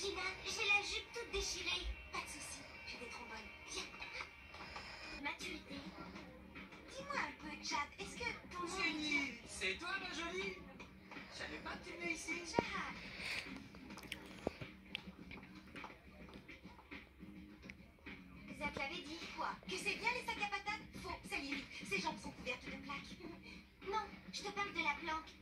Gina, j'ai la jupe toute déchirée. Pas de soucis, j'ai des trombones. Viens. Maturité. Dis-moi un peu, Chad, est-ce que ton nom... Jenny, c'est toi ma jolie? Je savais pas que tu venais ici. Chad. Zach l'avait dit, quoi? Que c'est bien les sacs à patates? Faux, ça limite. Ses jambes sont couvertes de plaques. Non, je te parle de la planque.